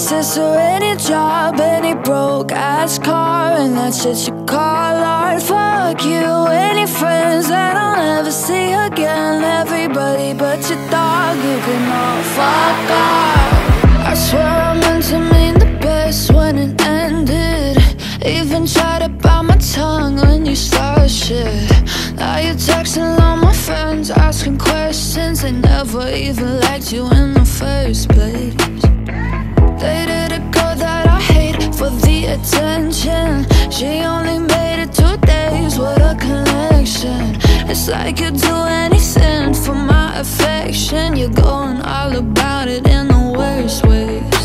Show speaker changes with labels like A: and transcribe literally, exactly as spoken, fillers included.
A: access to any job, any broke-ass car, and that shit you call art. Fuck you, any friends that I'll never see again. Everybody but your dog, you can all fuck off. I swear I meant to mean the best when it ended. Even tried to bite my tongue when you started shit. Now you're texting all my friends, asking questions. They never even liked you in the first place. Dated a girl that I hate for the attention. She only made it two days, what a connection. It's like you'd do anything for my affection. You're going all about it in the worst way.